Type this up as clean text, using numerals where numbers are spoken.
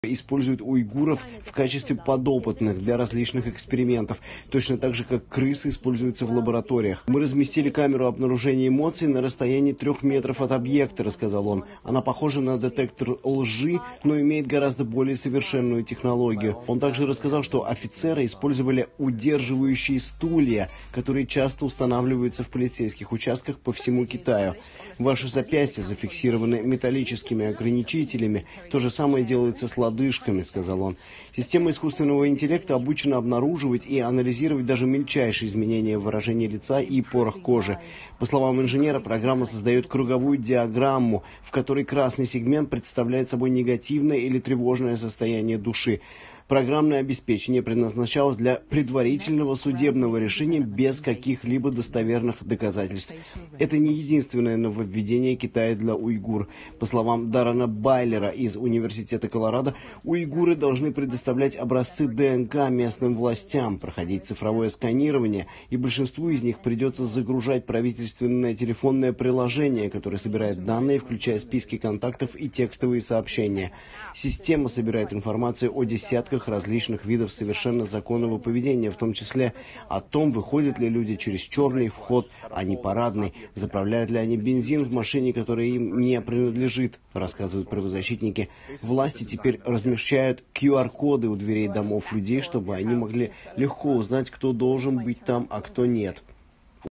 используют уйгуров в качестве подопытных для различных экспериментов, точно так же, как крысы используются в лабораториях. Мы разместили камеру обнаружения эмоций на расстоянии 3 метров от объекта, рассказал он. Она похожа на детектор лжи, но имеет гораздо более совершенную технологию. Он также рассказал, что офицеры использовали удерживающие стулья, которые часто устанавливаются в полицейских участках по всему Китаю. Ваши запястья зафиксированы металлическими ограничителями. То же самое делается с лодыжками, сказал он. Система искусственного интеллекта обучена обнаруживать и анализировать даже мельчайшие изменения в выражении лица и порах кожи. По словам инженера, программа создает круговую диаграмму, в которой красный сегмент представляет собой негативное или тревожное состояние души. Программное обеспечение предназначалось для предварительного судебного решения без каких-либо достоверных доказательств. Это не единственное нововведение Китая для уйгур. По словам Даррена Байлера из Университета Колорадо, уйгуры должны предоставлять образцы ДНК местным властям, проходить цифровое сканирование, и большинству из них придется загружать правительственное телефонное приложение, которое собирает данные, включая списки контактов и текстовые сообщения. Система собирает информацию о десятках различных видов совершенно законного поведения, в том числе о том, выходят ли люди через черный вход, а не парадный, заправляют ли они бензин в машине, которая им не принадлежит, рассказывают правозащитники. Власти теперь размещают QR-коды у дверей домов людей, чтобы они могли легко узнать, кто должен быть там, а кто нет.